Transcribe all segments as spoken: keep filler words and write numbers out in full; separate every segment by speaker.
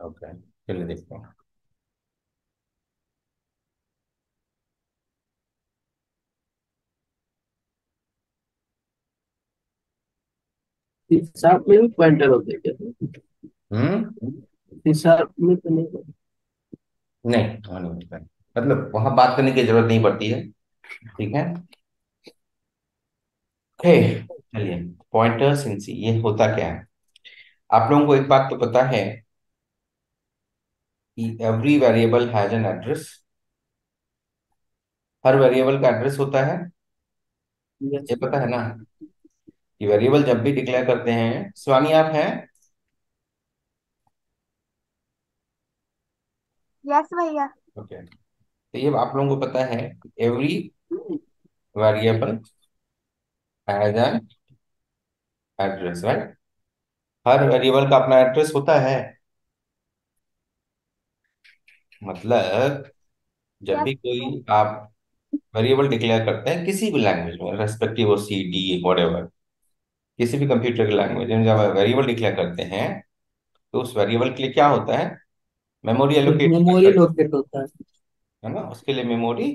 Speaker 1: Okay, चलिए देखते हैं।
Speaker 2: हिसाब में भी पॉइंटर होते हैं क्या?
Speaker 1: हम्म।
Speaker 2: हिसाब में तो नहीं होता।
Speaker 1: नहीं, वहाँ नहीं होता है। मतलब वहां बात करने की जरूरत नहीं पड़ती है। ठीक है। ओके, चलिए। पॉइंटर्स इन सी ये होता क्या है? आप लोगों को एक बात तो पता है कि every variable has an address. हर वेरिएबल का एड्रेस होता है।
Speaker 2: यस
Speaker 1: ये पता है
Speaker 2: सर।
Speaker 1: ना कि वेरिएबल जब भी डिक्लेयर करते हैं, शिवानी आप हैं?
Speaker 3: यस भैया।
Speaker 1: ओके, तो ये आप लोगों को पता है every variable has an address, right? हर वेरिएबल का अपना एड्रेस होता है। मतलब जब
Speaker 3: यस
Speaker 1: भी कोई आप वेरिएबल डिक्लेयर करते हैं किसी भी लैंग्वेज में, respective of C D what, किसी भी कंप्यूटर की लैंग्वेज में जब वेरिएबल डिक्लेयर करते हैं तो उस वेरिएबल के लिए क्या होता है? मेमोरी
Speaker 2: एक
Speaker 1: एलोकेट
Speaker 2: मेमोरी
Speaker 1: करते
Speaker 2: लोकेट होता है।
Speaker 1: हैं ना, उसके लिए मेमोरी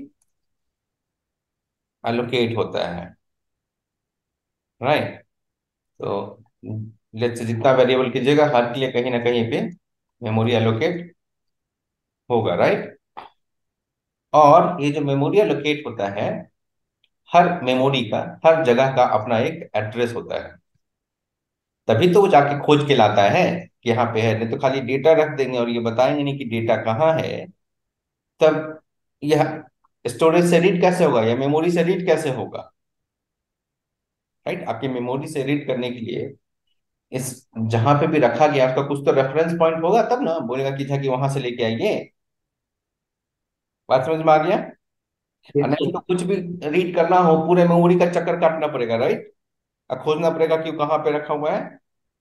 Speaker 1: एलोकेट होता है, राइट? तो लेट्स से जितना वेरिएबल कीजिएगा हर के लिए कहीं ना कहीं पे मेमोरी एलोकेट होगा, राइट? और ये जो मेमोरी एलोकेट होता है, हर मेमोरी का, हर जगह का अपना एक एड्रेस होता है। तभी तो वो जाके खोज के लाता है कि यहाँ पे है। नहीं तो खाली डेटा रख देंगे और ये बताएंगे नहीं कि डेटा कहाँ है। तब यह स्टोरेज से रीड कैसे होगा या मेमोरी से रीड कैसे होगा? राइट, आपकी मेमोरी से रीड करने के लिए इस जहां पे भी रखा गया उसका कुछ तो रेफरेंस पॉइंट होगा, तब ना बोलेगा कि कि वहां से लेके आइए। बात समझ में आ गया? और
Speaker 2: यस
Speaker 1: नहीं
Speaker 2: सर।
Speaker 1: तो कुछ भी रीड करना हो पूरे मेमोरी का चक्कर काटना पड़ेगा, राइट? और खोजना पड़ेगा कि वो कहाँ पे रखा हुआ है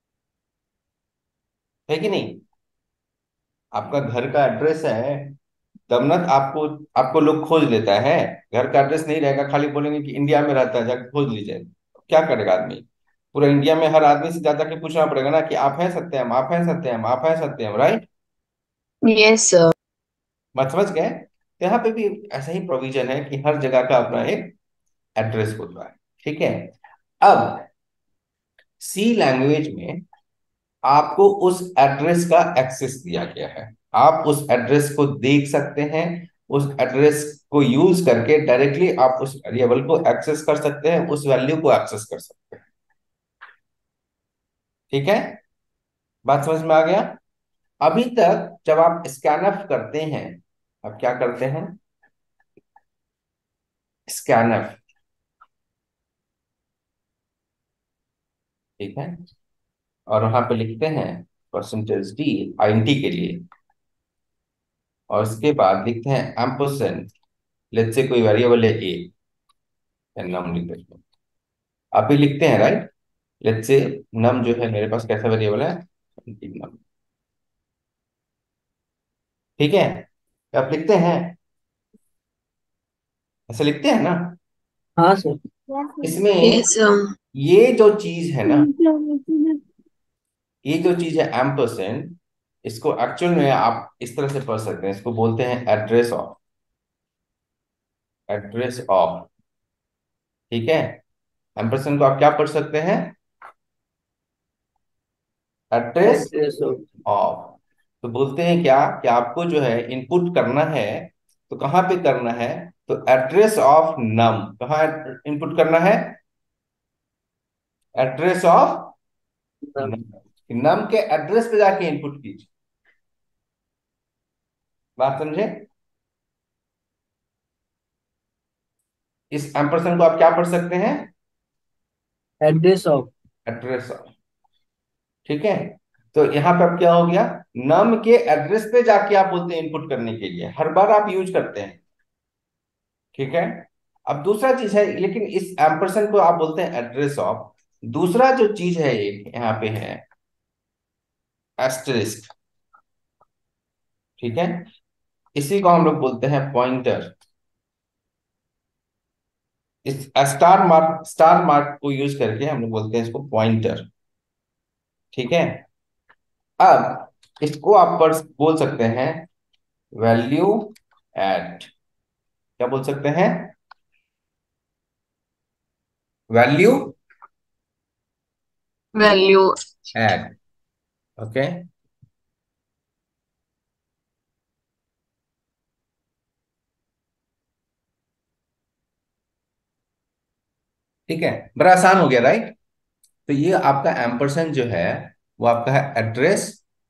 Speaker 1: है कि नहीं? आपका घर का एड्रेस है तब ना आपको आपको लोग खोज लेता है। घर का एड्रेस नहीं रहेगा, खाली बोलेंगे कि इंडिया में रहता है, जाके खोज लीजिए। क्या करेगा आदमी? पूरा इंडिया में हर आदमी से ज्यादा के पूछना पड़ेगा ना कि आप हैं सत्यम, आप हैं सत्यम, आप हैं सत्यम, राइट?
Speaker 3: Yes sir.
Speaker 1: बात समझ गए? तो यहाँ पे भी ऐसा ही प्रोविजन है कि हर जगह का अपना एक एड्रेस होता है। ठीक है। अब सी लैंग्वेज में आपको उस एड्रेस का एक्सेस दिया गया है। आप उस एड्रेस को देख सकते हैं। उस एड्रेस को यूज करके डायरेक्टली आप उस वेरिएबल को एक्सेस कर सकते हैं, उस वैल्यू को एक्सेस कर सकते हैं। ठीक है, बात समझ में आ गया? अभी तक जब आप स्कैनफ करते हैं, आप क्या करते हैं? स्कैनफ। ठीक है। और वहां पे लिखते हैं परसेंटेज डी आईएनटी के लिए, और उसके बाद लिखते हैं एम्परसेंड। लेट्स से कोई वेरिएबल है ए, नम लिख देते हैं। आप ही लिखते हैं, राइट? लेट्स से नम जो है मेरे पास कैसा वेरिएबल है? नम। ठीक है, तो आप लिखते हैं, ऐसे लिखते हैं ना?
Speaker 2: हाँ सर।
Speaker 1: इसमें
Speaker 3: यस सर।
Speaker 1: ये जो चीज है ना, ये जो चीज है एम्परसेंड, इसको एक्चुअल में आप इस तरह से पढ़ सकते हैं, इसको बोलते हैं एड्रेस ऑफ। Address of. ठीक है। एम्परसेंड को आप क्या पढ़ सकते हैं? Address
Speaker 2: address of.
Speaker 1: ऑफ। तो बोलते हैं क्या कि आपको जो है इनपुट करना है, तो कहाँ पे करना है? तो एड्रेस ऑफ नम कहाँ इनपुट करना है? Address of num. नम के एड्रेस पे जाके इनपुट कीजिए। बात समझे? इस एम्परसेंड को आप क्या पढ़ सकते हैं?
Speaker 2: Address of.
Speaker 1: Address of. ठीक है। तो यहाँ पे अब क्या हो गया? नम के एड्रेस पे जाके आप बोलते हैं इनपुट करने के लिए, हर बार आप यूज करते हैं। ठीक है। अब दूसरा चीज है, लेकिन इस एम्परसेंड को आप बोलते हैं एड्रेस ऑफ। दूसरा जो चीज है एक यहाँ पे है एस्टेरिस्क। ठीक है। इसी को हम लोग बोलते हैं पॉइंटर। इस स्टार मार्क स्टार मार्क को यूज करके हम लोग बोलते हैं इसको पॉइंटर। ठीक है। अब इसको आप पर बोल सकते हैं वैल्यू एट। क्या बोल सकते हैं? Value
Speaker 3: value
Speaker 1: eight. ओके, ठीक है, बड़ा आसान हो गया, राइट? तो ये आपका एम्परसेंड जो है वो आपका है एड्रेस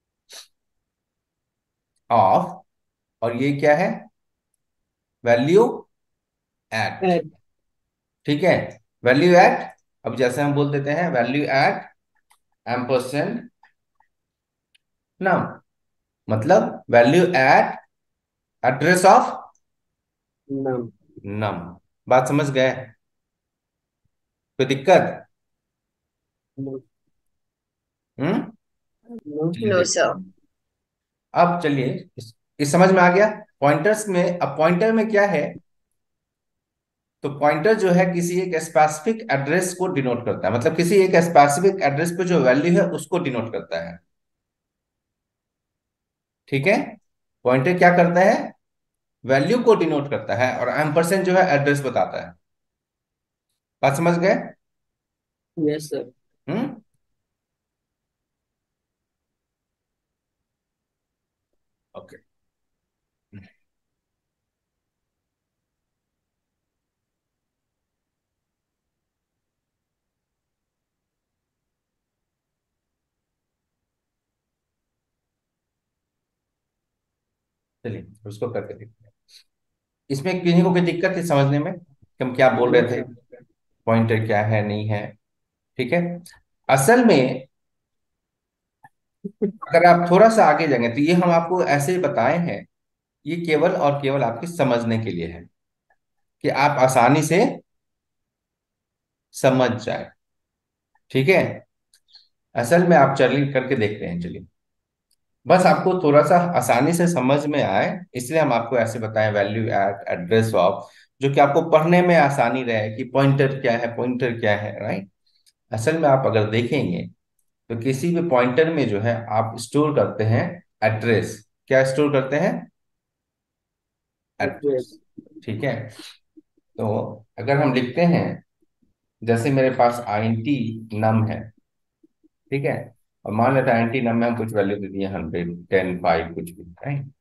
Speaker 1: ऑफ, और ये क्या है? Value at.
Speaker 2: एट।
Speaker 1: ठीक है, वैल्यू एट। अब जैसे हम बोल देते हैं वैल्यू एट एम्परसेंड नम, मतलब value at address of
Speaker 2: num.
Speaker 1: Num. बात समझ गए? कोई दिक्कत?
Speaker 2: नो।
Speaker 1: Hmm
Speaker 2: no.
Speaker 1: चलिए
Speaker 3: नो
Speaker 1: देखते
Speaker 3: सर।
Speaker 1: हैं। अब चलिए, इस, इस समझ में आ गया। पॉइंटर्स में, अब पॉइंटर में क्या है? तो पॉइंटर जो है किसी एक स्पेसिफिक एड्रेस को डिनोट करता है, मतलब किसी एक स्पेसिफिक एड्रेस पे जो वैल्यू है उसको डिनोट करता है। ठीक है, पॉइंटर क्या करता है? वैल्यू को डिनोट करता है, और एम्परसेंड जो है एड्रेस बताता है। बात समझ गए?
Speaker 2: Yes sir.
Speaker 1: हम्म ओके, चलिए उसको करके देखते हैं। इसमें किन्हीं को कोई दिक्कत है समझने में कि हम क्या बोल
Speaker 2: नो
Speaker 1: रहे थे?
Speaker 2: सर।
Speaker 1: पॉइंटर क्या है, नहीं है? ठीक है, असल में अगर आप थोड़ा सा आगे जाएंगे तो ये हम आपको ऐसे ही बताए हैं, ये केवल और केवल आपके समझने के लिए है, कि आप आसानी से समझ जाए। ठीक है, असल में आप चलिए करके देखते हैं। चलिए, बस आपको थोड़ा सा आसानी से समझ में आए इसलिए हम आपको ऐसे बताएं, वैल्यू एट एड्रेस ऑफ, जो कि आपको पढ़ने में आसानी रहे कि पॉइंटर क्या है, पॉइंटर क्या है, राइट? असल में आप अगर देखेंगे तो किसी भी पॉइंटर में जो है आप स्टोर करते हैं एड्रेस। क्या स्टोर करते हैं? एड्रेस।
Speaker 2: एड्रेस।
Speaker 1: ठीक है, तो अगर हम लिखते हैं, जैसे मेरे पास आईएनटी नम है, ठीक है, और मान लेते हैं आईएनटी नम में हम कुछ वैल्यू दे दिए, हंड्रेड, टेन, फाइव, कुछ भी, राइट?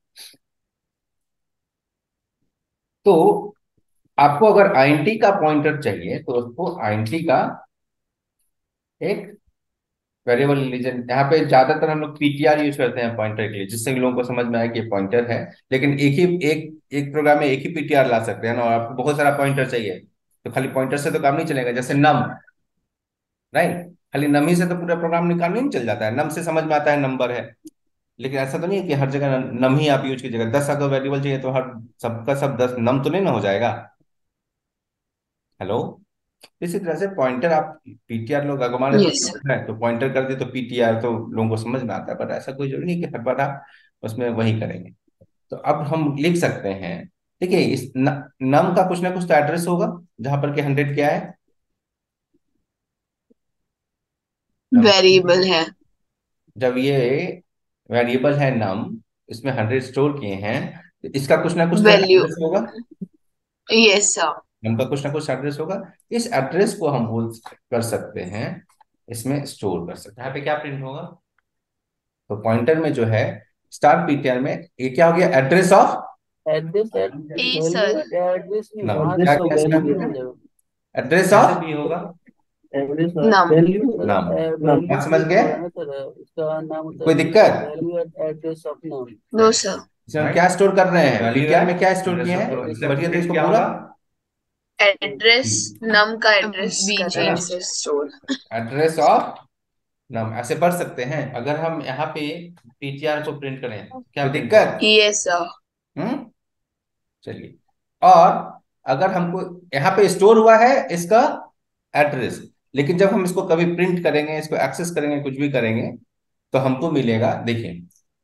Speaker 1: तो आपको अगर आईएनटी का पॉइंटर चाहिए तो उसको आईएनटी का एक वेरिएबल लीजिए। यहाँ पे ज्यादातर हम लोग पीटीआर यूज करते हैं पॉइंटर के लिए, जिससे कि लोगों को समझ में आए कि पॉइंटर है। लेकिन एक ही एक एक प्रोग्राम में एक ही पीटीआर ला सकते हैं ना, और आपको बहुत सारा पॉइंटर चाहिए तो खाली पॉइंटर से तो काम नहीं चलेगा। जैसे नम, राइट, खाली नम ही से तो पूरा प्रोग्राम निकाल नहीं चल जाता है। नम से समझ में आता है नंबर है, लेकिन ऐसा तो नहीं है कि हर जगह नम ही आप यूज कीजिएगा। दस अगर वेरिएबल चाहिए तो हर सबका सब दस नम तो नहीं ना हो जाएगा। हेलो, इसी तरह से पॉइंटर आप पीटीआर लोग अगर मान लेते
Speaker 3: यस सर।
Speaker 1: हैं तो पॉइंटर कर दिए तो पीटीआर तो लोगों को समझ में आता है, पर ऐसा कोई जरूरी नहीं कि हर बार आप उसमें वही करेंगे। तो अब हम लिख सकते हैं, देखिए इस न, नम का कुछ ना कुछ तो एड्रेस होगा, जहां पर कि हंड्रेड क्या है? नम।
Speaker 3: वेरिएबल है।
Speaker 1: जब ये वेरिएबल है नम, इसमें हंड्रेड स्टोर किए हैं, तो इसका कुछ ना कुछ तो
Speaker 3: वैल्यू।
Speaker 1: एड्रेस होगा।
Speaker 3: Yes sir.
Speaker 1: नम का कुछ ना कुछ एड्रेस होगा। इस एड्रेस को हम बोल कर सकते हैं, इसमें स्टोर कर सकते हैं। यहाँ पे क्या प्रिंट होगा? तो पॉइंटर में जो है स्टार पीटीआर में ये क्या हो गया? Address of
Speaker 2: address at
Speaker 3: a
Speaker 2: value
Speaker 3: sir.
Speaker 2: At address भी
Speaker 1: नम।
Speaker 2: वहां
Speaker 1: क्या
Speaker 2: एड्रेस ऑफ
Speaker 1: क्या
Speaker 2: वैल्यू भी
Speaker 1: इसका?
Speaker 2: हो जाएगा।
Speaker 1: एड्रेस ऑफ भी होगा,
Speaker 2: एड्रेस ऑफ
Speaker 3: नम।
Speaker 2: वैल्यू
Speaker 1: नाम।
Speaker 2: वैल्यू
Speaker 1: बात समझ
Speaker 2: प्रिंट
Speaker 1: गए?
Speaker 2: होगा ना सर, उसका नाम होता
Speaker 1: कोई
Speaker 2: है
Speaker 1: दिक्कत?
Speaker 2: वैल्यू एट एड्रेस ऑफ नाम।
Speaker 3: No sir.
Speaker 1: इसमें हम क्या स्टोर कर रहे हैं? पीटीआर में क्या स्टोर किए हैं?
Speaker 2: एड्रेस ऑफ
Speaker 1: पढ़िए तो इसको
Speaker 2: क्या
Speaker 1: पूरा।
Speaker 2: होगा?
Speaker 3: एड्रेस नम का एड्रेस
Speaker 1: है
Speaker 3: कर
Speaker 1: ना,
Speaker 3: रहे हैं सर स्टोर।
Speaker 1: एड्रेस ऑफ नाम ऐसे पढ़ सकते हैं। अगर हम यहाँ पे पीटीआर को प्रिंट करें तो क्या कोई दिक्कत?
Speaker 3: Yes sir.
Speaker 1: हम्म चलिए, और अगर हमको यहाँ पे स्टोर हुआ है इसका एड्रेस, लेकिन जब हम इसको कभी प्रिंट करेंगे, इसको एक्सेस करेंगे, कुछ भी करेंगे, तो हमको मिलेगा, देखिए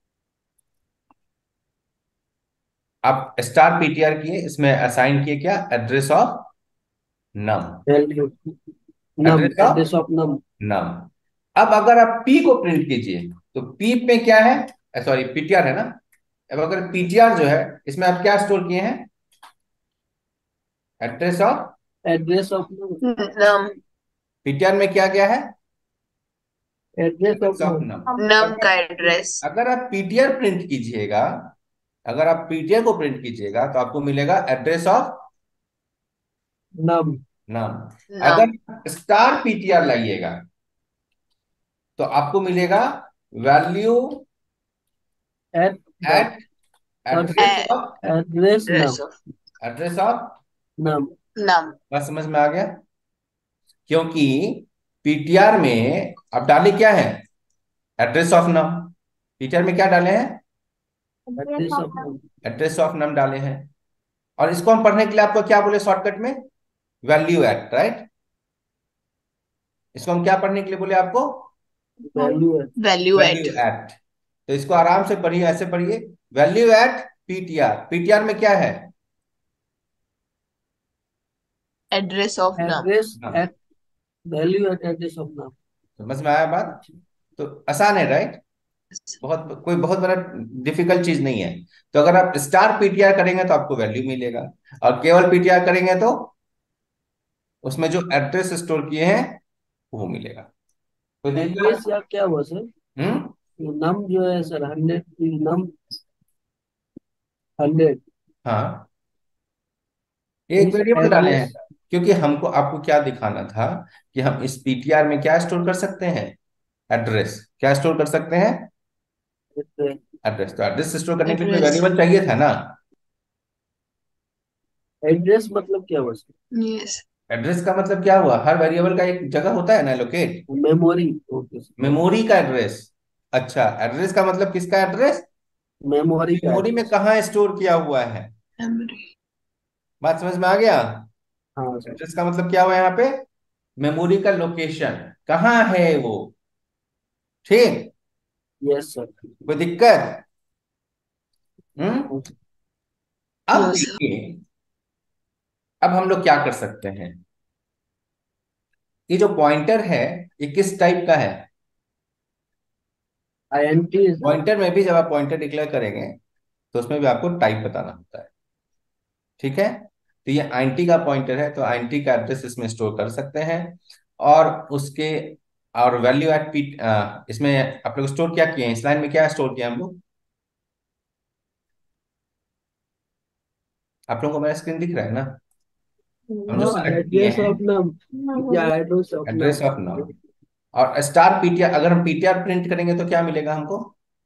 Speaker 1: आप स्टार पीटीआर किए, इसमें असाइन किए क्या? Address of num.
Speaker 2: Value num
Speaker 1: address of
Speaker 2: address of num.
Speaker 1: Num. अब अगर आप पी को प्रिंट कीजिए तो पी में क्या है? सॉरी पीटीआर है ना। अब अगर पीटीआर जो है, इसमें आप क्या स्टोर किए हैं? Address of.
Speaker 2: Address of num.
Speaker 3: Num
Speaker 1: PTR में क्या गया है?
Speaker 2: Address of
Speaker 1: address of
Speaker 2: num.
Speaker 1: Num.
Speaker 3: Num
Speaker 1: अगर
Speaker 3: का एड्रेस।
Speaker 1: अगर आप पीटीआर प्रिंट कीजिएगा, अगर आप पीटीआर को प्रिंट कीजिएगा तो आपको मिलेगा address of
Speaker 2: num.
Speaker 1: Num.
Speaker 3: Num
Speaker 1: अगर स्टार पीटीआर लाइएगा तो आपको मिलेगा value
Speaker 2: at the
Speaker 1: at address of
Speaker 2: address num.
Speaker 3: Address of
Speaker 1: address of
Speaker 2: num.
Speaker 3: Num.
Speaker 1: बस समझ में आ गया? क्योंकि पीटीआर में आप डाले क्या है? Address of num. पीटीआर में क्या डाले हैं?
Speaker 2: Address of num.
Speaker 1: Address of num डाले हैं। और इसको हम पढ़ने के लिए आपको क्या बोले शॉर्टकट में? Value at, right. इसको हम क्या पढ़ने के लिए बोले आपको?
Speaker 2: Value at.
Speaker 3: Value
Speaker 1: value
Speaker 3: at
Speaker 1: at. तो इसको आराम से पढ़िए, ऐसे पढ़िए, वैल्यू एट पीटीआर। पीटीआर में क्या है?
Speaker 3: Address of num.
Speaker 2: एड्रेस
Speaker 1: हाँ,
Speaker 2: at value at address of num.
Speaker 1: समझ में आया बात? तो आसान है, राइट। बहुत कोई बहुत बड़ा डिफिकल्ट चीज नहीं है। तो अगर आप स्टार पीटीआर करेंगे तो आपको वैल्यू मिलेगा, और केवल पीटीआर करेंगे तो उसमें जो एड्रेस स्टोर किए हैं वो मिलेगा। तो
Speaker 2: एड्रेस
Speaker 1: दिक्कत?
Speaker 2: या क्या हुआ सर?
Speaker 1: हम्म।
Speaker 2: नम जो है सर हंड्रेड नम हंड्रेड।
Speaker 1: हाँ, ये एक
Speaker 2: मीन्स
Speaker 1: वेरिएबल डाले हैं,
Speaker 2: एड्रेस।
Speaker 1: क्योंकि हमको आपको क्या दिखाना था कि हम इस पीटीआर में क्या स्टोर कर सकते हैं? एड्रेस। क्या स्टोर कर सकते हैं? एड्रेस। तो एड्रेस स्टोर करने के लिए
Speaker 3: एड्रेस।
Speaker 1: वेरिएबल चाहिए था ना।
Speaker 2: एड्रेस मतलब क्या हुआ सर?
Speaker 3: यस।
Speaker 1: एड्रेस का मतलब क्या हुआ? हर वेरिएबल का एक जगह होता है ना, locate.
Speaker 2: Memory. Okay sir.
Speaker 1: Memory का एड्रेस। अच्छा, एड्रेस का मतलब किसका एड्रेस?
Speaker 2: मेमोरी का
Speaker 1: मेमोरी में
Speaker 2: एड्रेस।
Speaker 1: कहाँ स्टोर किया हुआ है?
Speaker 3: मेमोरी।
Speaker 1: बात समझ में आ गया?
Speaker 2: हाँ सर।
Speaker 1: एड्रेस का मतलब क्या हुआ यहाँ पे? मेमोरी का लोकेशन कहाँ है वो। ठीक।
Speaker 2: Yes sir.
Speaker 1: कोई दिक्कत? हम्म। अब
Speaker 3: नो सर।
Speaker 1: देखिए, अब हम लोग क्या कर सकते हैं? ये जो पॉइंटर है, ये किस टाइप का है?
Speaker 2: I N T sir.
Speaker 1: Pointer में भी जब आप पॉइंटर डिक्लेयर करेंगे तो उसमें भी आपको टाइप बताना होता है। ठीक है। तो ये आईएनटी का पॉइंटर है, तो आईएनटी का एड्रेस इसमें स्टोर कर सकते हैं। और उसके और वैल्यू एट पी, इसमें आप लोग स्टोर क्या किए हैं? इस लाइन में क्या स्टोर किया हम लोग? आप लोगों को मेरा स्क्रीन दिख रहा है ना? हम जो
Speaker 2: हाँ
Speaker 1: सेलेक्ट किए
Speaker 2: एड्रेस
Speaker 1: हैं,
Speaker 2: ऑफ नम या address of
Speaker 1: address
Speaker 2: num.
Speaker 1: Of नाम। और स्टार पीटीआर, अगर हम पीटीआर प्रिंट करेंगे तो क्या मिलेगा हमको?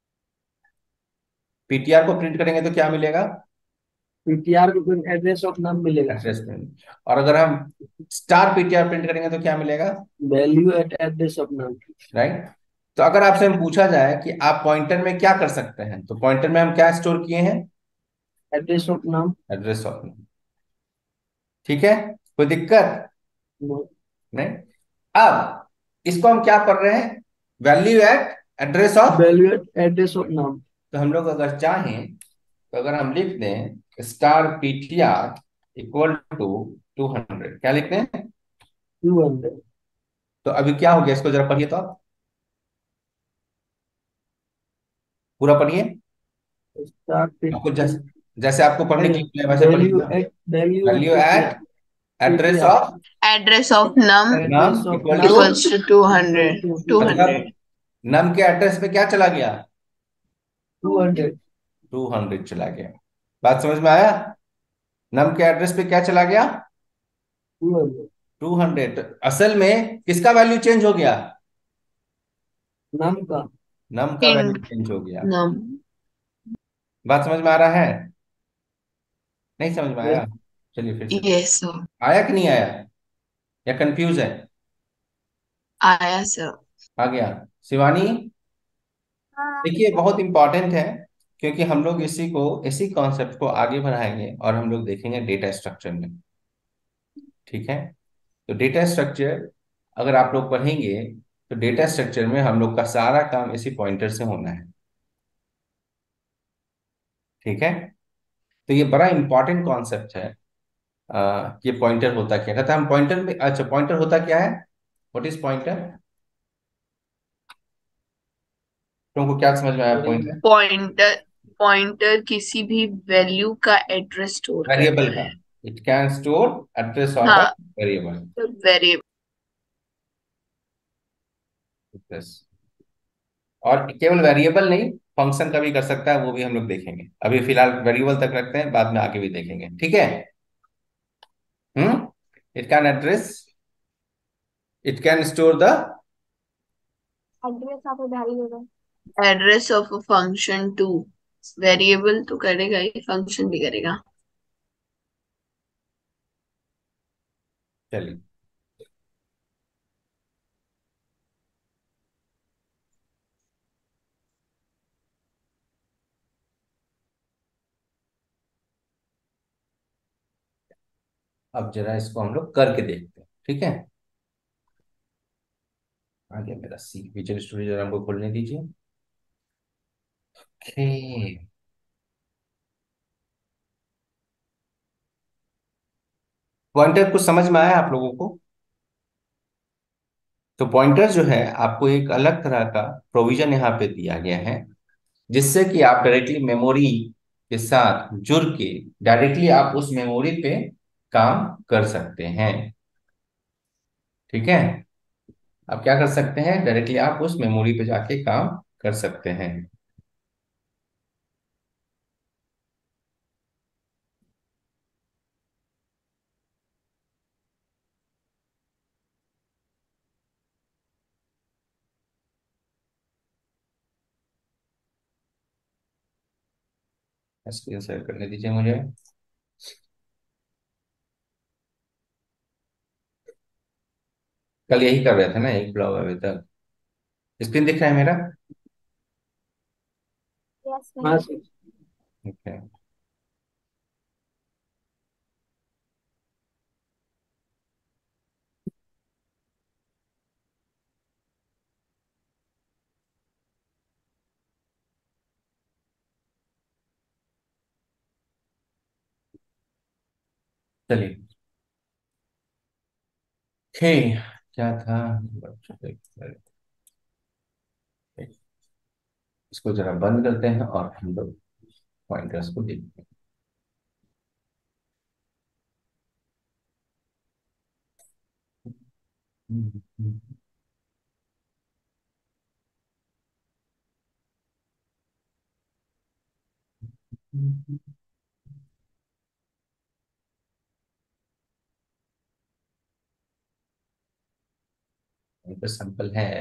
Speaker 1: पीटीआर को प्रिंट करेंगे तो क्या मिलेगा?
Speaker 2: पीटीआर को फिर एड्रेस ऑफ नम मिलेगा सर।
Speaker 1: Address print. और अगर हम स्टार पीटीआर प्रिंट करेंगे तो क्या मिलेगा?
Speaker 2: Value at address of num.
Speaker 1: Right. तो अगर आपसे हम पूछा जाए कि आप पॉइंटर में क्या कर सकते हैं, तो पॉइंटर में हम क्या स्टोर किए हैं?
Speaker 2: Address of num.
Speaker 1: Address of. ठीक है। कोई दिक्कत नहीं? अब इसको हम क्या कर रहे हैं? Value at address of.
Speaker 2: Value at address of num.
Speaker 1: तो हम लोग अगर चाहें तो अगर हम लिख दें star PTR equal to two hundred, क्या लिखते हैं?
Speaker 2: Two hundred.
Speaker 1: तो अभी क्या हो गया? इसको जरा पढ़िए तो आप, पूरा पढ़िए।
Speaker 2: स्टार
Speaker 1: आपको जैसे जैसे आपको पढ़ने के लिए वैसे
Speaker 2: वैल्यू
Speaker 1: पढ़िए।
Speaker 2: At value at
Speaker 1: value
Speaker 2: PTR.
Speaker 1: At address
Speaker 2: PTR
Speaker 1: of
Speaker 3: address of num
Speaker 1: num
Speaker 2: address of
Speaker 1: equal to,
Speaker 2: num
Speaker 3: equals to two
Speaker 2: equal
Speaker 3: hundred
Speaker 2: two
Speaker 3: two
Speaker 2: two hundred.
Speaker 3: Hundred
Speaker 1: मतलब नम के एड्रेस पे क्या चला गया?
Speaker 2: Two hundred.
Speaker 1: Two hundred चला गया। बात समझ में आया? नम के एड्रेस पे क्या चला गया?
Speaker 2: Two hundred.
Speaker 1: Two hundred. असल में किसका वैल्यू चेंज हो गया?
Speaker 2: नम का।
Speaker 1: नम का वैल्यू
Speaker 3: इन
Speaker 1: चेंज हो गया।
Speaker 3: नम।
Speaker 1: बात समझ में आ रहा है? नहीं समझ में
Speaker 2: यस।
Speaker 1: आया? चलिए फिर से।
Speaker 3: Yes sir.
Speaker 1: आया कि नहीं आया? या कंफ्यूज है?
Speaker 3: आया सर।
Speaker 1: आ गया। शिवानी, देखिए बहुत इंपॉर्टेंट है, क्योंकि हम लोग इसी को, इसी कॉन्सेप्ट को आगे बढ़ाएंगे और हम लोग देखेंगे डेटा स्ट्रक्चर में। ठीक है। तो डेटा स्ट्रक्चर अगर आप लोग पढ़ेंगे तो डेटा स्ट्रक्चर में हम लोग का सारा काम इसी पॉइंटर से होना है। ठीक है। तो ये बड़ा इंपॉर्टेंट कॉन्सेप्ट है। आ, ये पॉइंटर होता क्या, कहता है हम पॉइंटर में, अच्छा पॉइंटर होता क्या है? What is pointer? तुमको क्या समझ में आया पॉइंट है?
Speaker 3: पॉइंटर पॉइंटर किसी भी वैल्यू का एड्रेस स्टोर
Speaker 1: वेरिएबल
Speaker 3: करता
Speaker 1: का।
Speaker 3: है।
Speaker 1: It can store address of a
Speaker 3: हाँ,
Speaker 1: वेरिएबल।
Speaker 3: वेरिएबल।
Speaker 1: और केवल वेरिएबल नहीं, फंक्शन का भी कर सकता है, वो भी हम लोग देखेंगे। अभी फिलहाल वेरिएबल तक रखते हैं, बाद में आगे भी देखेंगे, ठीक है। Hmm. It can address, it can store the
Speaker 3: address of a variable. Address of a function too. Variable तो करेगा ही, फंक्शन भी करेगा।
Speaker 1: चलिए, अब जरा इसको हम लोग करके देखते हैं, ठीक है। आगे मेरा सी विजुअल स्टूडियो जरा हमको खोलने दीजिए। ओके। पॉइंटर कुछ समझ में आया आप लोगों को? तो पॉइंटर जो है आपको एक अलग तरह का प्रोविजन यहाँ पे दिया गया है, जिससे कि आप डायरेक्टली मेमोरी के साथ जुड़ के डायरेक्टली आप उस मेमोरी पे काम कर सकते हैं, ठीक है। आप क्या कर सकते हैं, डायरेक्टली आप उस मेमोरी पे जाके काम कर सकते हैं। स्क्रीन शेयर करने दीजिए मुझे। कल यही कर रहे थे ना, एक ब्लॉग अभी तक। स्क्रीन दिख रहा है मेरा?
Speaker 2: यस हाँ सर।
Speaker 1: ओके। चलिए, ओके। क्या था? इसको जरा बंद करते हैं और हम लोग पॉइंटर्स को देखते हैं। पॉइंटर सैंपल है,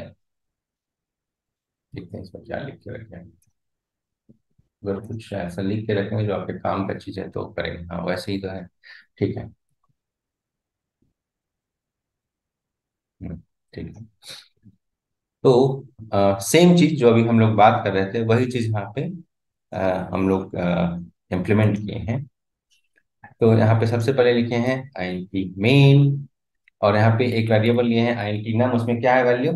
Speaker 1: देखते हैं इसमें क्या लिख के रखे हैं। अगर कुछ ऐसा लिख के रखेंगे जो आपके काम का चीज है तो करेंगे, हाँ वैसे ही तो है, ठीक है। हम्म, ठीक है। तो सेम चीज जो अभी हम लोग बात कर रहे थे, वही चीज यहाँ पे अ, हम लोग इम्प्लीमेंट किए हैं। तो यहाँ पे सबसे पहले लिखे हैं आई एन टी मेन, और यहाँ पे एक वेरिएबल लिए हैं आई एन टी नम। उसमें क्या है वैल्यू?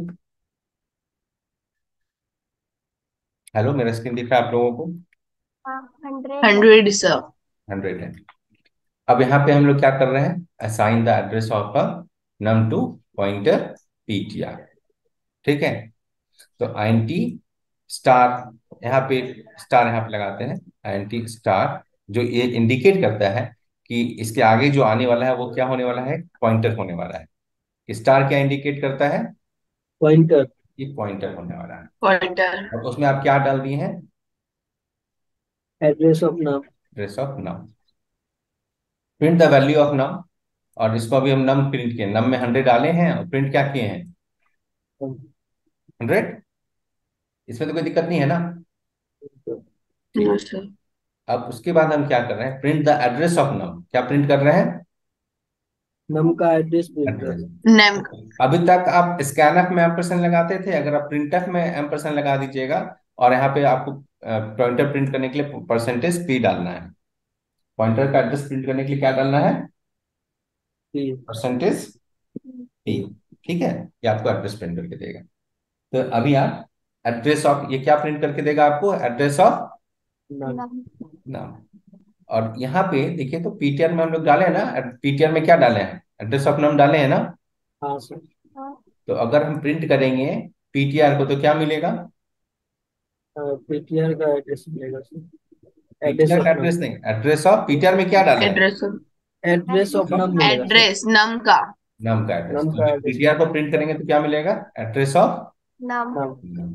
Speaker 1: हेलो, मेरा स्क्रीन दिख रहा है आप लोगों को?
Speaker 3: Hundred hundred sir.
Speaker 1: हंड्रेड है। अब यहाँ पे हम लोग क्या कर रहे हैं, assign the address of a num to pointer PTR, ठीक है। तो आई एन टी स्टार, यहाँ पे स्टार यहाँ पे लगाते हैं, आई एन टी स्टार, जो ये इंडिकेट करता है कि इसके आगे जो आने वाला है वो क्या होने वाला है, पॉइंटर होने वाला है। स्टार क्या इंडिकेट करता है?
Speaker 2: पॉइंटर।
Speaker 1: ये पॉइंटर होने वाला है।
Speaker 3: पॉइंटर।
Speaker 1: और उसमें आप क्या डाल दिए हैं?
Speaker 2: एड्रेस ऑफ नाम।
Speaker 1: Address of num. Print the value of num. और इसको अभी हम नम प्रिंट किए, नम में हंड्रेड डाले हैं और प्रिंट क्या किए हैं, हंड्रेड। इसमें तो कोई दिक्कत नहीं है ना?
Speaker 3: नो
Speaker 1: ठीक।
Speaker 3: सर।
Speaker 1: अब उसके बाद हम क्या कर रहे हैं, print the address of num. क्या प्रिंट कर रहे हैं?
Speaker 2: नाम का एड्रेस प्रिंट कर।
Speaker 1: एड्रेस।
Speaker 3: नेम।
Speaker 1: अभी तक आप स्कैनफ में एम परसेंट लगाते थे, अगर आप प्रिंटफ में एम परसेंट लगा दीजिएगा, और यहाँ पे आपको पॉइंटर प्रिंट करने के लिए परसेंटेज पी डालना है। पॉइंटर का एड्रेस प्रिंट करने के लिए क्या डालना है?
Speaker 2: ठीक।
Speaker 1: Percentage P. ठीक है, ये आपको एड्रेस प्रिंट करके देगा। तो अभी आप एड्रेस ऑफ, ये क्या प्रिंट करके देगा आपको, एड्रेस ऑफ
Speaker 2: नाम।
Speaker 1: नाम। और यहाँ पे देखिए, तो पीटीआर में हम लोग डाले हैं ना, पीटीआर में क्या डाले हैं, एड्रेस ऑफ नाम डाले हैं ना।
Speaker 2: हाँ सर।
Speaker 1: तो अगर हम प्रिंट करेंगे पीटीआर को तो क्या मिलेगा?
Speaker 2: पीटीआर का एड्रेस मिलेगा सर। एड्रेस
Speaker 1: पीटीआर
Speaker 2: ऑफ
Speaker 1: का
Speaker 2: नाम।
Speaker 1: एड्रेस नहीं, एड्रेस ऑफ पीटीआर में क्या डाले हैं?
Speaker 3: एड्रेस ऑफ
Speaker 2: एड्रेस ऑफ नाम मिलेगा सर।
Speaker 3: एड्रेस नम का
Speaker 1: नम का एड्रेस।
Speaker 2: नाम
Speaker 1: तो
Speaker 2: का
Speaker 1: जब
Speaker 2: एड्रेस
Speaker 1: पीटीआर को प्रिंट करेंगे तो क्या मिलेगा? Address of
Speaker 3: num.
Speaker 2: नाम।
Speaker 1: नम।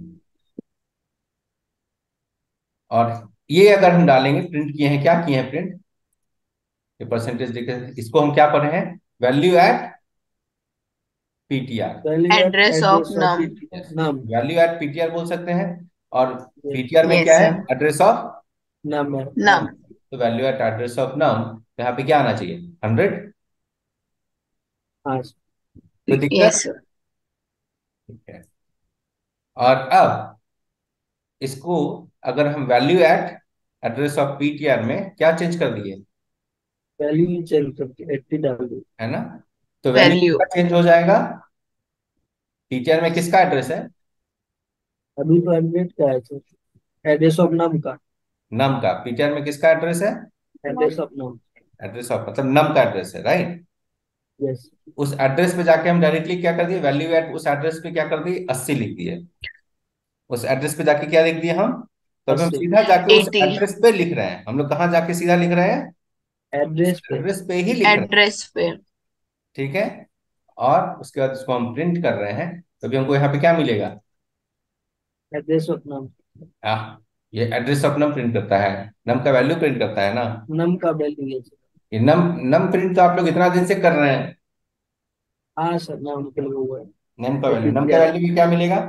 Speaker 1: और ये अगर हम डालेंगे, प्रिंट किए हैं, क्या किए हैं प्रिंट, ये परसेंटेज लिखे, इसको हम क्या पढ़ रहे हैं? Value at PTR.
Speaker 2: Value at
Speaker 3: address of
Speaker 2: address of
Speaker 3: num.
Speaker 2: PTR नाम।
Speaker 1: वैल्यू एट पीटीआर बोल सकते हैं। और
Speaker 2: यस।
Speaker 1: पीटीआर में क्या
Speaker 3: यस
Speaker 1: है?
Speaker 3: सर।
Speaker 1: एड्रेस ऑफ
Speaker 2: नाम है
Speaker 1: नम।
Speaker 3: नम।
Speaker 1: तो value at address of num, तो यहाँ पे क्या आना चाहिए? हंड्रेड।
Speaker 2: हाँ।
Speaker 1: कोई दिक्कत?
Speaker 3: Yes sir.
Speaker 1: ठीक है। और अब इसको अगर हम value at address of PTR में क्या चेंज कर दिए,
Speaker 2: वैल्यू चेंज करके एट्टी डाल दो।
Speaker 1: है ना? तो वैल्यू
Speaker 3: वैल्यू
Speaker 1: का चेंज हो जाएगा। पीटीआर में किसका एड्रेस है?
Speaker 2: अभी तो एड्रेस का है सर। एड्रेस ऑफ नाम का।
Speaker 1: नम का। पीटीआर में किसका एड्रेस है?
Speaker 2: एड्रेस ऑफ नाम।
Speaker 1: एड्रेस ऑफ मतलब नम का एड्रेस है, राइट?
Speaker 2: यस।
Speaker 1: उस एड्रेस पे जाके हम डायरेक्टली क्या कर दिए, वैल्यू एट उस एड्रेस पे क्या कर दिए, अस्सी लिख दिए। उस एड्रेस पे जाके क्या लिख दिए हम? तो अभी हम
Speaker 2: अस्सी।
Speaker 1: सीधा जाके उस
Speaker 3: एटी
Speaker 1: एड्रेस पे लिख रहे हैं। हम लोग कहाँ जाके सीधा लिख रहे हैं? उस
Speaker 2: एड्रेस पे।
Speaker 1: एड्रेस पे ही लिख रहे हैं।
Speaker 3: एड्रेस पे।
Speaker 1: ठीक है। और उसके बाद उसको हम प्रिंट कर रहे हैं, तो अभी हमको यहाँ पे क्या मिलेगा?
Speaker 2: एड्रेस ऑफ नाम।
Speaker 1: आ, ये एड्रेस ऑफ नम प्रिंट करता है, नम का वैल्यू प्रिंट करता है ना।
Speaker 2: नाम का वैल्यू है सर।
Speaker 1: ये नम नम प्रिंट तो आप लोग इतना दिन से कर रहे हैं।
Speaker 2: हाँ सर, नाम के लिए हुआ
Speaker 1: नम का
Speaker 2: है
Speaker 1: वैल्यू, नम का
Speaker 2: पीटीआर।
Speaker 1: वैल्यू भी क्या मिलेगा?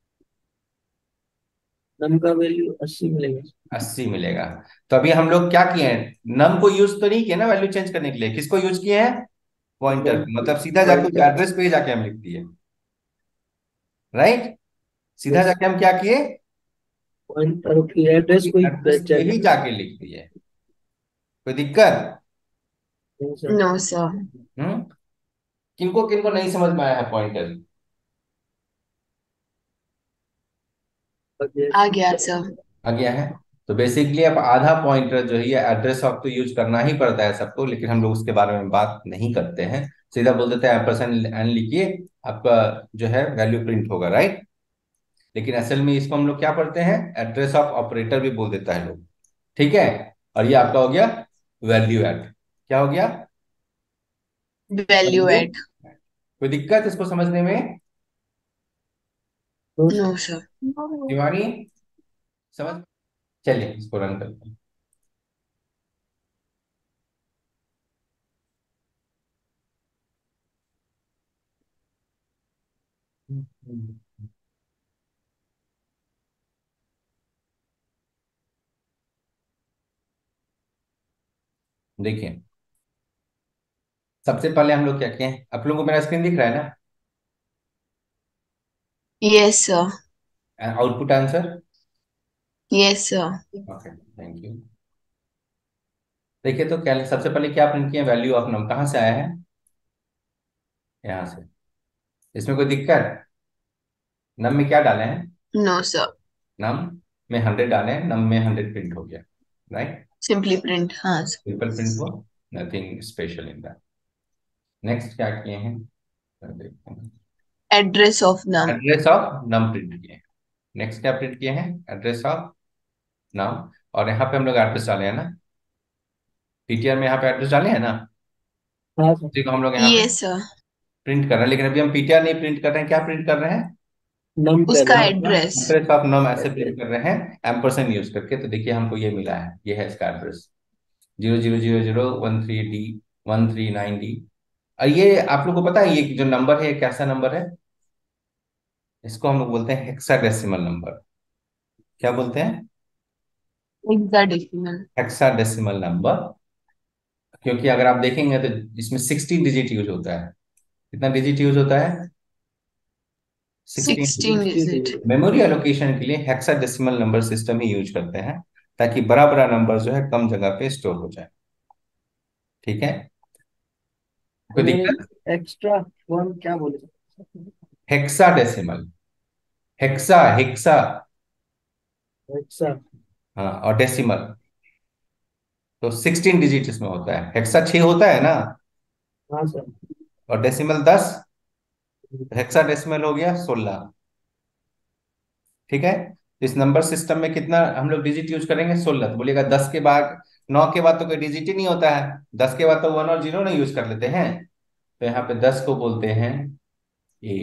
Speaker 2: नाम का वैल्यू अस्सी मिलेगा।
Speaker 1: अस्सी मिलेगा। तो अभी हम लोग क्या किए हैं? नम को यूज तो नहीं किया ना वैल्यू चेंज करने के लिए, किसको यूज किए हैं? पॉइंटर। मतलब सीधा जाके उस
Speaker 2: पॉइंटर।
Speaker 1: एड्रेस पे ही जाके हम लिख दिए, राइट? सीधा
Speaker 2: यस।
Speaker 1: जाके हम क्या किए?
Speaker 2: पॉइंटर की एड्रेस को ही
Speaker 1: एड्रेस पे
Speaker 2: चेंज
Speaker 1: ही
Speaker 2: कर।
Speaker 1: जाके लिख दिए। कोई दिक्कत?
Speaker 2: नहीं सर।
Speaker 3: No sir.
Speaker 1: हम्म। किनको किनको नहीं समझ में आया है पॉइंटर?
Speaker 3: आ गया सर।
Speaker 1: आ गया है। तो बेसिकली अब आधा पॉइंटर जो है ये एड्रेस ऑफ तो यूज करना ही पड़ता है सबको, लेकिन हम लोग उसके बारे में बात नहीं करते हैं। सीधा बोल देते हैं परसेंट एन लिखिए, आपका जो है वैल्यू प्रिंट होगा, राइट? लेकिन असल में इसको हम लोग क्या पढ़ते हैं? एड्रेस ऑफ ऑपरेटर भी बोल देता है लोग। ठीक है। और ये आपका हो गया वैल्यू एड। क्या हो गया?
Speaker 3: Value
Speaker 1: value.
Speaker 3: एड।
Speaker 1: कोई दिक्कत इसको समझने में?
Speaker 3: No sir.
Speaker 1: तिवारी, समझ? चलिए इसको रन करते हैं। देखिए, सबसे पहले हम लोग क्या किए हैं, आप लोगों को मेरा स्क्रीन दिख रहा है ना?
Speaker 3: Yes sir.
Speaker 1: Output answer.
Speaker 3: Yes sir.
Speaker 1: Okay, thank you. देखिए तो क्या सबसे पहले क्या प्रिंट किया, वैल्यू ऑफ नम। कहाँ से आया है? यहाँ से। इसमें कोई दिक्कत? नम में क्या डाले हैं?
Speaker 3: No sir.
Speaker 1: नम में हंड्रेड डाले हैं, नम में हंड्रेड प्रिंट हो गया, राइट?
Speaker 3: सिंपली प्रिंट हाँ सर।
Speaker 1: सिंपल प्रिंट हुआ, nothing special in that. Next क्या किए हैं, देखते हैं।
Speaker 3: Address of num.
Speaker 1: Address of num print किए हैं। नेक्स्ट क्या प्रिंट किए हैं? Address of num. और यहाँ पे हम लोग एड्रेस डाले हैं ना, पीटीआर में यहाँ पे एड्रेस डाले हैं ना,
Speaker 2: हाँ सर।
Speaker 1: उसी को हम लोग यहाँ पे
Speaker 3: यस सर।
Speaker 1: प्रिंट कर रहे हैं। लेकिन अभी हम पीटीआर नहीं प्रिंट कर रहे हैं, क्या प्रिंट कर रहे हैं?
Speaker 2: नम का
Speaker 3: उसका
Speaker 2: address.
Speaker 3: Address.
Speaker 1: Address of num ऐसे
Speaker 2: एड्रेस।
Speaker 1: प्रिंट कर रहे हैं एम्परसेंड यूज करके। तो देखिए हमको ये मिला है, ये है इसका address, zero zero zero zero one three D one three nine D. और ये आप लोग को पता है ये जो नंबर है ये कैसा नंबर है? इसको हम लोग बोलते हैं हेक्साडेसिमल नंबर। क्या बोलते हैं?
Speaker 3: हेक्साडेसिमल।
Speaker 1: Hexadecimal number. क्योंकि अगर आप देखेंगे तो इसमें सिक्सटीन डिजिट यूज होता है। कितना डिजिट यूज होता है? Sixteen
Speaker 3: sixteen
Speaker 1: digit.
Speaker 2: Sixty
Speaker 3: digit.
Speaker 2: Digit.
Speaker 1: Memory allocation के लिए हेक्साडेसिमल नंबर सिस्टम ही यूज करते हैं, ताकि बड़ा बड़ा नंबर जो है कम जगह पे स्टोर हो जाए। ठीक है। कोई दिक्कत?
Speaker 2: एक्स्ट्रा वन क्या बोले?
Speaker 1: हेक्साडेसिमल। Hexa hexa.
Speaker 2: एक्स्ट्रा।
Speaker 1: हाँ, और डेसिमल। तो सिक्सटीन डिजिट इसमें होता है। हेक्सा छह होता है ना,
Speaker 2: हाँ सर।
Speaker 1: और डेसिमल दस। हेक्सा डेसिमल हो गया सोलह। ठीक है। इस नंबर सिस्टम में कितना हम लोग डिजिट यूज करेंगे? सोलह। तो बोलिएगा दस के बाद, नौ के बाद तो कोई डिजिट ही नहीं होता है, दस के बाद तो वन और जीरो नहीं यूज कर लेते हैं। तो यहाँ पे दस को बोलते हैं ए,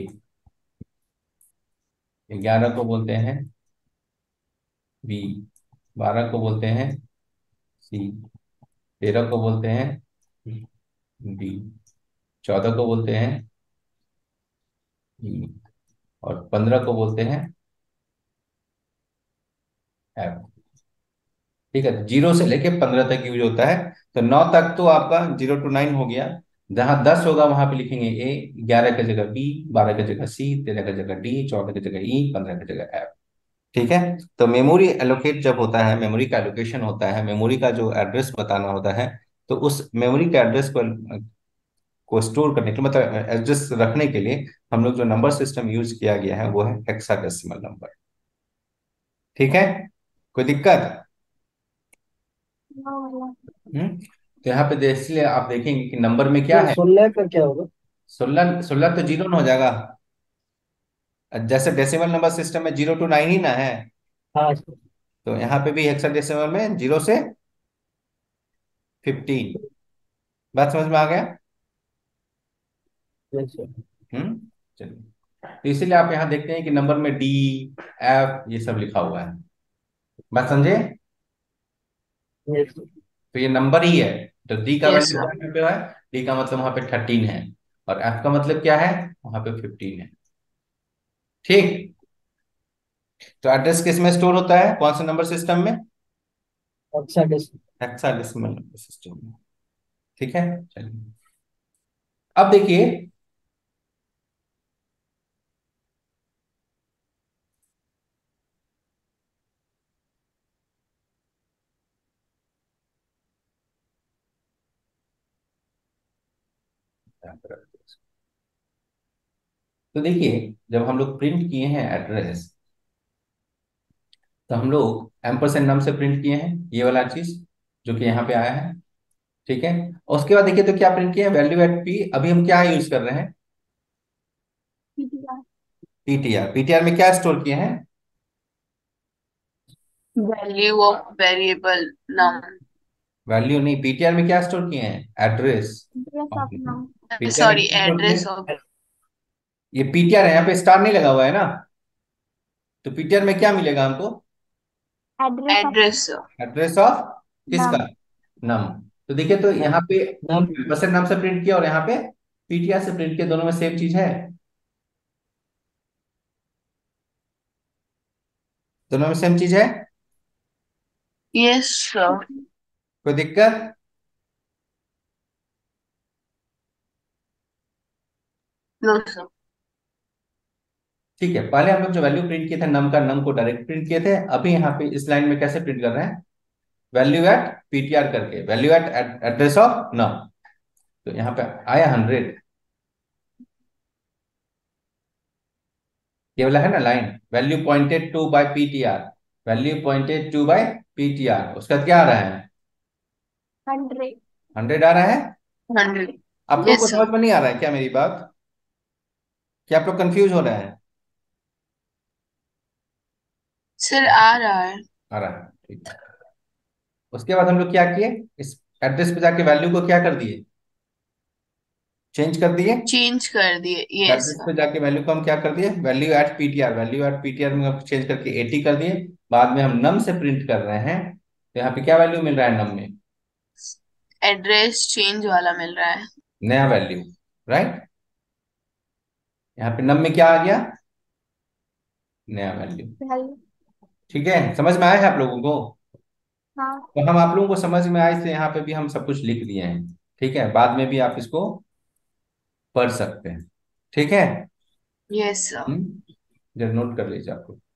Speaker 1: ग्यारह को बोलते हैं बी, बारह को बोलते हैं सी, तेरह को बोलते हैं डी, चौदह को बोलते हैं ई, और पंद्रह को बोलते हैं एफ। ठीक है, जीरो से लेके पंद्रह तक यूज होता है। तो नौ तक तो आपका जीरो टू नाइन हो गया। जहां दस होगा वहां पे लिखेंगे ए, ग्यारह की जगह बी, बारह की जगह सी, तेरह की जगह डी, चौदह की जगह ई, पंद्रह की जगह एफ। ठीक है। तो मेमोरी एलोकेट जब होता है, मेमोरी का एलोकेशन होता है, मेमोरी का जो एड्रेस बताना होता है, तो उस मेमोरी के एड्रेस को को स्टोर करने के लिए, मतलब एड्रेस रखने के लिए, हम लोग जो नंबर सिस्टम यूज किया गया है वो है हेक्साडेसिमल नंबर। ठीक है, कोई दिक्कत? हम्म। तो यहाँ पे दे- इसलिए आप देखेंगे कि नंबर में क्या
Speaker 2: ये
Speaker 1: है।
Speaker 2: सोलह का क्या होगा?
Speaker 1: सोलह, सोलह तो जीरो ना हो जाएगा। जैसे डेसिमल नंबर सिस्टम में जीरो टू नाइन ही ना है,
Speaker 2: हाँ सर।
Speaker 1: तो यहाँ पे भी हेक्साडेसिमल में जीरो से फिफ्टीन। बात समझ में आ गया?
Speaker 2: Yes sir.
Speaker 1: हम्म। चलिए, तो इसीलिए आप यहाँ देखते हैं कि नंबर में डी, एफ ये सब लिखा हुआ है। बात समझे?
Speaker 2: Yes sir.
Speaker 1: तो ये नंबर ही है। तो डी का
Speaker 3: यस
Speaker 1: वैल्यू
Speaker 3: सर।
Speaker 1: यहाँ पे है, डी का मतलब वहां पे थर्टीन है, और एफ का मतलब क्या है, वहां पे फिफ्टीन है। ठीक। तो एड्रेस किस में स्टोर होता है, कौन से नंबर सिस्टम में?
Speaker 2: हेक्साडेसिमल।
Speaker 1: हेक्साडेसिमल नंबर सिस्टम में। ठीक है, चलिए अब देखिए। तो देखिए, जब हम लोग प्रिंट किए हैं एड्रेस, तो हम लोग एम्परसेंड नाम से प्रिंट किए हैं ये वाला चीज जो कि यहाँ पे आया है। ठीक है, और उसके बाद देखिए तो क्या प्रिंट किया है, वैल्यू एट पी। अभी हम क्या यूज कर रहे हैं? पीटीआर। पीटीआर में क्या स्टोर किए हैं?
Speaker 3: Value of variable num.
Speaker 1: Value नहीं, पीटीआर में क्या स्टोर किए हैं? एड्रेस। पीटीआर में
Speaker 3: सॉरी,
Speaker 1: क्या स्टोर किए
Speaker 3: एड्रेस ऑफ।
Speaker 1: हैं? ये पीटीआर है, यहाँ पे स्टार नहीं लगा हुआ है ना, तो पीटीआर में क्या मिलेगा हमको?
Speaker 3: एड्रेस।
Speaker 1: एड्रेस ऑफ किसका? नम। तो देखिए, तो यहाँ पे
Speaker 2: नाम।
Speaker 1: परसेंट नाम से प्रिंट किया और यहाँ पे पीटीआर से प्रिंट किया, दोनों में सेम चीज है, दोनों में सेम चीज है।
Speaker 3: Yes sir.
Speaker 1: कोई दिक्कत?
Speaker 3: No sir.
Speaker 1: ठीक है, पहले हम लोग जो वैल्यू प्रिंट किए थे नम का, नम को डायरेक्ट प्रिंट किए थे। अभी यहाँ पे इस लाइन में कैसे प्रिंट कर रहे हैं? वैल्यू एट पीटीआर करके, value at address of num. तो यहाँ पे आया हंड्रेड, ये वाला है ना line, value pointed to by PTR, value pointed to by PTR, उसका क्या आ रहा है?
Speaker 2: हंड्रेड।
Speaker 1: हंड्रेड आ रहा है।
Speaker 3: हंड्रेड।
Speaker 1: आप लोगों को
Speaker 3: यस सर।
Speaker 1: समझ में नहीं आ रहा है क्या मेरी बात? क्या आप लोग कंफ्यूज हो रहे हैं?
Speaker 3: सर आ रहा है।
Speaker 1: आ रहा है, ठीक है। उसके बाद हम लोग क्या किए, इस एड्रेस पे जाके वैल्यू को क्या कर दिए, चेंज कर दिए।
Speaker 3: चेंज कर दिए। Yes
Speaker 1: address
Speaker 3: sir.
Speaker 1: पे जाके वैल्यू को हम क्या कर दिए, value at PTR, value at PTR में हम चेंज करके एटी कर दिए। बाद में हम नम से प्रिंट कर रहे हैं, तो यहाँ पे क्या वैल्यू मिल रहा है नम में?
Speaker 3: एड्रेस चेंज वाला मिल रहा है।
Speaker 1: नया वैल्यू, राइट। यहाँ पे नम में क्या आ गया? नया वैल्यू।
Speaker 2: वैल्यू।
Speaker 1: ठीक है, समझ में आया है आप लोगों को?
Speaker 2: हाँ।
Speaker 1: तो हम आप लोगों को समझ में आए, इसलिए यहाँ पे भी हम सब कुछ लिख दिए हैं। ठीक है, बाद में भी आप इसको पढ़ सकते हैं। ठीक है।
Speaker 3: Yes sir.
Speaker 1: हम्म, जरा नोट कर लीजिए आपको।